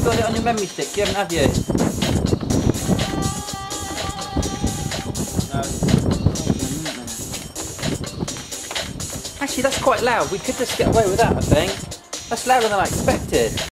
got it on your memory stick, you haven't, have you? No. Actually, that's quite loud. We could just get away with that, I think. That's louder than I expected.